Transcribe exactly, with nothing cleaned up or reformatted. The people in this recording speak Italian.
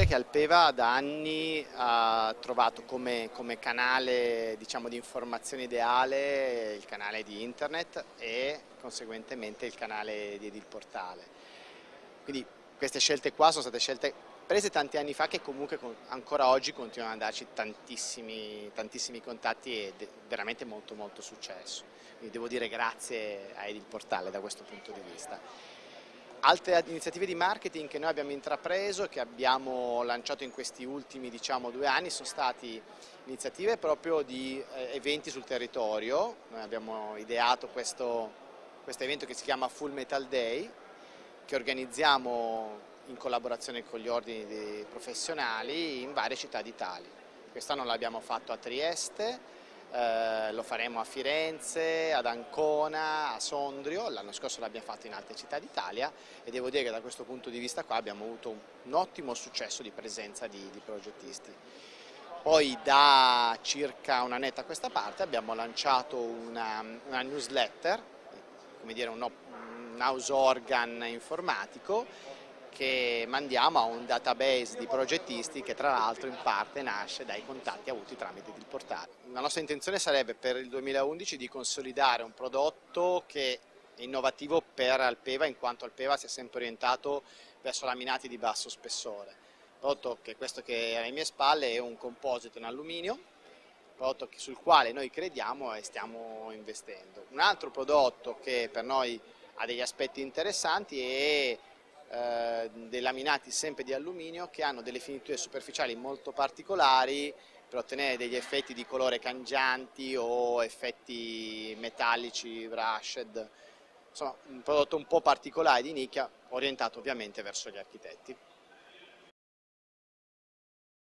che Alpeva da anni ha trovato come, come canale, diciamo, di informazione ideale il canale di internet e conseguentemente il canale di Edil Portale. Quindi queste scelte qua sono state scelte prese tanti anni fa che comunque ancora oggi continuano ad darci tantissimi, tantissimi contatti e veramente molto molto successo. Quindi devo dire grazie a Edil Portale da questo punto di vista. Altre iniziative di marketing che noi abbiamo intrapreso e che abbiamo lanciato in questi ultimi, diciamo, due anni sono state iniziative proprio di eh, eventi sul territorio. Noi abbiamo ideato questo, questo evento che si chiama Full Metal Day, che organizziamo in collaborazione con gli ordini dei professionali in varie città d'Italia. Quest'anno l'abbiamo fatto a Trieste, eh, lo faremo a Firenze, ad Ancona, a Sondrio, l'anno scorso l'abbiamo fatto in altre città d'Italia e devo dire che da questo punto di vista qua abbiamo avuto un, un ottimo successo di presenza di, di progettisti. Poi da circa un annetto a questa parte abbiamo lanciato una, una newsletter, come dire un, un house organ informatico, che mandiamo a un database di progettisti che tra l'altro in parte nasce dai contatti avuti tramite il portale. La nostra intenzione sarebbe per il duemilaundici di consolidare un prodotto che è innovativo per Alpeva, in quanto Alpeva si è sempre orientato verso laminati di basso spessore. Il prodotto che questo che è alle mie spalle è un composito in alluminio, prodotto sul quale noi crediamo e stiamo investendo. Un altro prodotto che per noi ha degli aspetti interessanti è Eh, dei laminati sempre di alluminio che hanno delle finiture superficiali molto particolari per ottenere degli effetti di colore cangianti o effetti metallici, brushed, insomma un prodotto un po' particolare di nicchia orientato ovviamente verso gli architetti.